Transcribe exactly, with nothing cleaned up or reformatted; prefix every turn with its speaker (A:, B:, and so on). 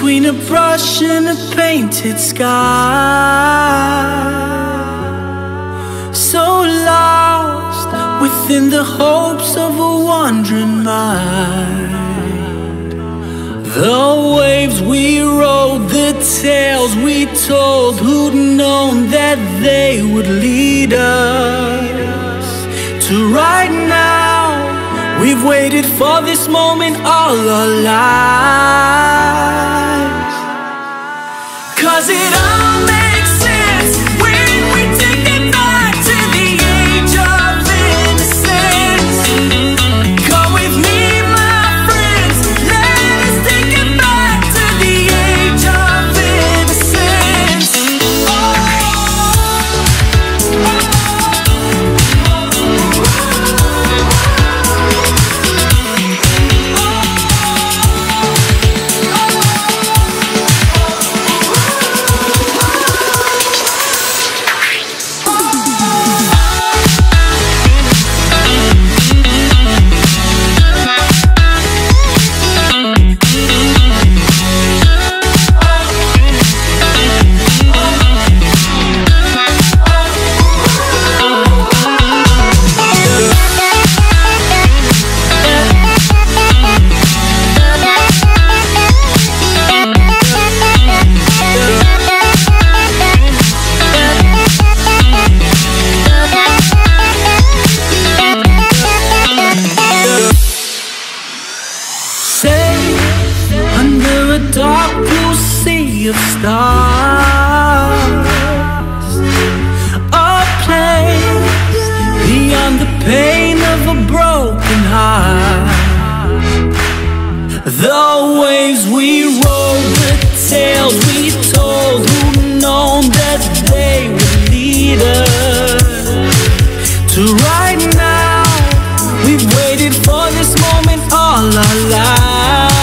A: between a brush and a painted sky. So lost within the hopes of a wandering mind. The waves we rode, the tales we told, who'd known that they would lead us to right now. We've waited for this moment all our lives. 'Cause it all makes sense when we take it back to the age of innocence. Come with me, my friends, let us take it back to the age of innocence. Oh, oh, oh, oh. Dark blue sea of stars, a place beyond the pain of a broken heart. The waves we rode, the tales we told, who'd known that they would lead us to right now. We've waited for this moment all our lives.